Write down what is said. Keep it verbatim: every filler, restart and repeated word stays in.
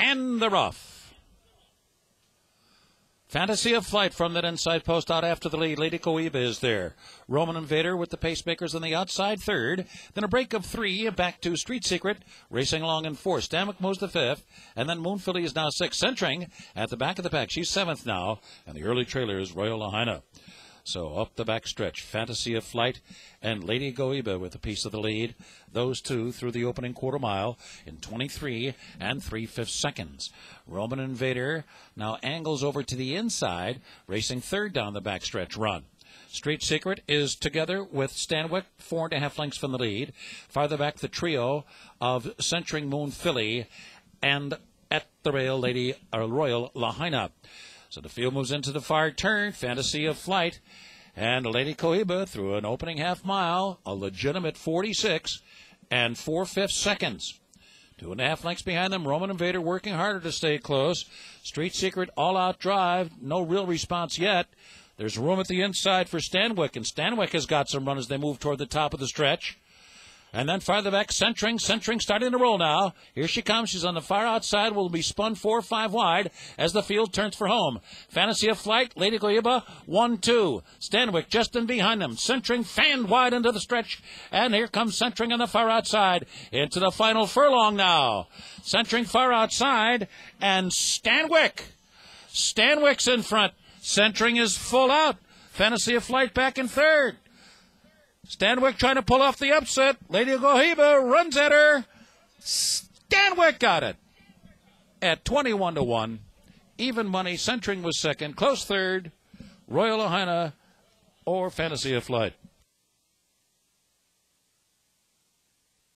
and they're off. Fantasy of Flight from that inside post out after the lead. Lady Cohiba is there. Roman Invader with the pacemakers on the outside third. Then a break of three back to Street Secret racing along in fourth. Stanwick moves the fifth. And then Moon Philly is now sixth. Centering at the back of the pack. She's seventh now. And the early trailer is Royal Lahaina. So up the back stretch, Fantasy of Flight and Lady Cohiba with a piece of the lead. Those two through the opening quarter mile in twenty-three and three-fifths seconds. Roman Invader now angles over to the inside, racing third down the back stretch run. Street Secret is together with Stanwick, four and a half lengths from the lead. Farther back, the trio of Centering Moon Philly and at the rail, Lady uh, Royal Lahaina. So the field moves into the far turn, Fantasy of Flight, and Lady Cohiba through an opening half mile, a legitimate forty-six and four-fifths seconds. Two and a half lengths behind them, Roman Invader working harder to stay close. Street Secret all-out drive, no real response yet. There's room at the inside for Stanwick, and Stanwick has got some run as they move toward the top of the stretch. And then farther back, Centering, Centering starting to roll now. Here she comes. She's on the far outside. Will be spun four or five wide as the field turns for home. Fantasy of Flight, Lady Cohiba, one, two. Stanwick just in behind them. Centering fanned wide into the stretch. And here comes Centering on the far outside. Into the final furlong now. Centering far outside. And Stanwick. Stanwick's in front. Centering is full out. Fantasy of Flight back in third. Stanwick trying to pull off the upset. Lady Cohiba runs at her. Stanwick got it at twenty-one to one. Even money. Centering was second. Close third. Royal Lahaina or Fantasy of Flight.